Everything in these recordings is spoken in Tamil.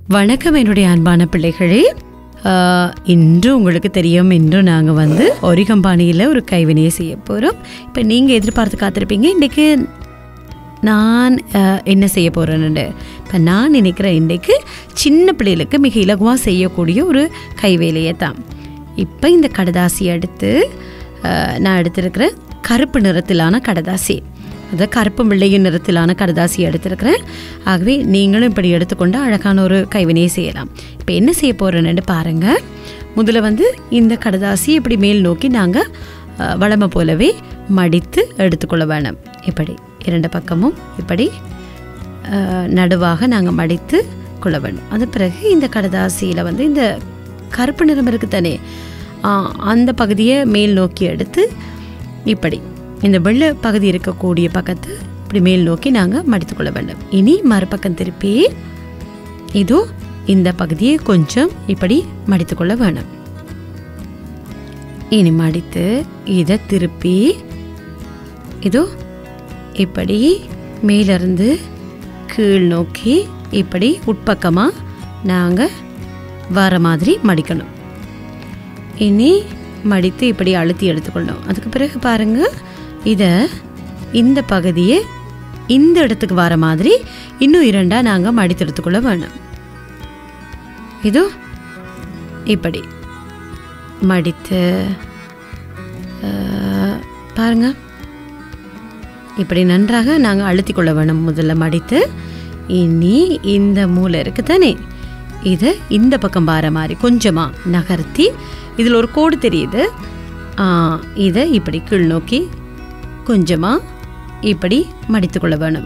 வணக்கம் என்னுடைய அன்பான பிள்ளைகளே. இன்று உங்களுக்கு தெரியும், இன்று நாங்கள் வந்து ஒரிகம்பானியில் ஒரு கைவினையை செய்ய போகிறோம். இப்போ நீங்கள் எதிர்பார்த்து காத்திருப்பீங்க இன்றைக்கு நான் என்ன செய்ய போகிறேன்னு. இப்போ நான் நினைக்கிறேன் இன்றைக்கு சின்ன பிள்ளைகளுக்கு மிக இலகுவாக செய்யக்கூடிய ஒரு கைவேலையை தான். இப்போ இந்த கடதாசி எடுத்து நான் எடுத்திருக்கிற கருப்பு நிறத்திலான கடதாசி, அதை கருப்பும் வெள்ளையும் நிறத்திலான கடதாசி எடுத்திருக்கிறேன். ஆகவே நீங்களும் இப்படி எடுத்துக்கொண்டு அழகான ஒரு கைவினையை செய்யலாம். இப்போ என்ன செய்ய போகிறேன்னு பாருங்கள். முதல்ல வந்து இந்த கடதாசி இப்படி மேல் நோக்கி நாங்கள் வளமை போலவே மடித்து எடுத்துக்கொள்ள வேணும். இப்படி இரண்டு பக்கமும் இப்படி நடுவாக நாங்கள் மடித்து கொள்ள வேண்டும். அது பிறகு இந்த கடதாசியில் வந்து இந்த கருப்பு நிறம் இருக்குது தானே, அந்த பகுதியை மேல் நோக்கி எடுத்து இப்படி இந்த வெள்ளை பகுதி இருக்கக்கூடிய பக்கத்தை இப்படி மேல் நோக்கி நாங்கள் மடித்து கொள்ள வேண்டும். இனி மறுபக்கம் திருப்பி இதோ இந்த பகுதியை கொஞ்சம் இப்படி மடித்து கொள்ள வேணும். இனி மடித்து இதை திருப்பி இதோ இப்படி மேலிருந்து கீழ் நோக்கி இப்படி உட்பக்கமாக நாங்கள் வர மாதிரி மடிக்கணும். இனி மடித்து இப்படி அழுத்தி எடுத்துக்கொள்ளணும். அதுக்கு பிறகு பாருங்கள், இதை இந்த பகுதியை இந்த இடத்துக்கு வர மாதிரி இன்னும் இரண்டாக நாங்கள் மடித்து எடுத்துக்கொள்ள வேணும். இதோ இப்படி மடித்து பாருங்க, இப்படி நன்றாக நாங்கள் அழுத்தி கொள்ள வேணும். முதல்ல மடித்து இனி இந்த மூலை இருக்கு தானே, இதை இந்த பக்கம் வர மாதிரி கொஞ்சமாக நகர்த்தி, இதில் ஒரு கோடு தெரியுது, இதை இப்படி கீழ் நோக்கி கொஞ்சமாக இப்படி மடித்துக்கொள்ள வேணும்.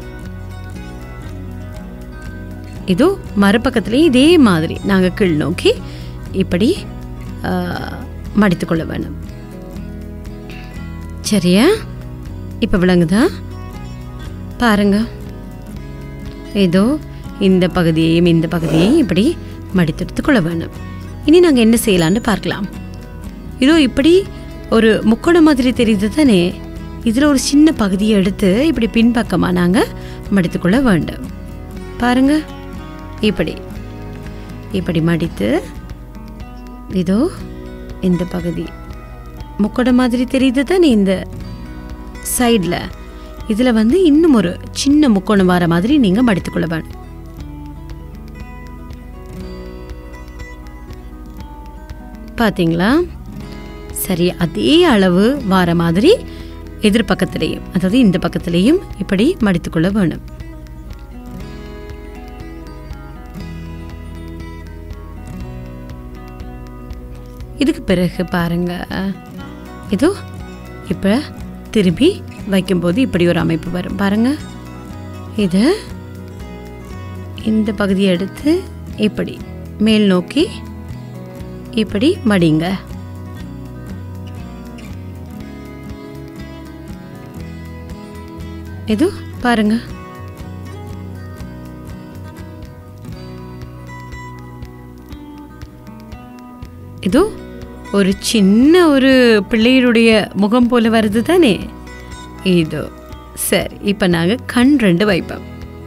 இதோ மறுபக்கத்துலேயும் இதே மாதிரி நாங்கள் கீழ் நோக்கி இப்படி மடித்துக்கொள்ள வேணும். சரியா? இப்போ விளங்குதா? பாருங்க, இதோ இந்த பகுதியையும் இந்த பகுதியையும் இப்படி மடித்தெடுத்துக்கொள்ள வேணும். இனி நாங்கள் என்ன செய்யலான்னு பார்க்கலாம். இதோ இப்படி ஒரு முக்கோணம் மாதிரி தெரியுது தானே, இதில் ஒரு சின்ன பகுதியை எடுத்து இப்படி பின்பக்கமாக நாங்கள் மடித்துக்கொள்ள வேண்டும். பாருங்க, இப்படி இப்படி மடித்து இதோ இந்த பகுதி முக்கோணம் மாதிரி தெரியுது தானே, இந்த சைடில் இதில் வந்து இன்னும் ஒரு சின்ன முக்கோணம் வர மாதிரி நீங்கள் மடித்துக்கொள்ள வேண்டும். பார்த்தீங்களா? சரி, அதே அளவு வர மாதிரி எதிர்பக்கத்திலையும், அதாவது இந்த பக்கத்திலையும் இப்படி மடித்துக்கொள்ள வேணும். இதுக்கு பிறகு பாருங்க, இதோ இப்போ திரும்பி வைக்கும்போது இப்படி ஒரு அமைப்பு வரும். பாருங்க, இதை இந்த பகுதியை எடுத்து இப்படி மேல் நோக்கி இப்படி மடிங்க. இது பாருங்க, இது ஒரு சின்ன ஒரு பிள்ளையுடைய முகம் போல வருது தானே. இதோ சரி, இப்போ நாங்கள் கண் ரெண்டு வைப்போம்.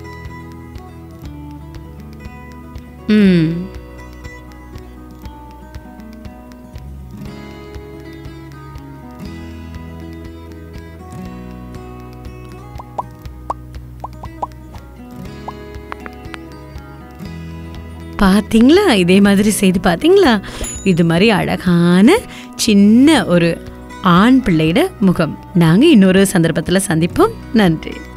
பார்த்தீங்களா? இதே மாதிரி செய்து பார்த்தீங்களா? இது மாதிரி அழகான சின்ன ஒரு ஆண் பிள்ளையோட முகம். நாங்கள் இன்னொரு சந்தர்ப்பத்தில் சந்திப்போம். நன்றி.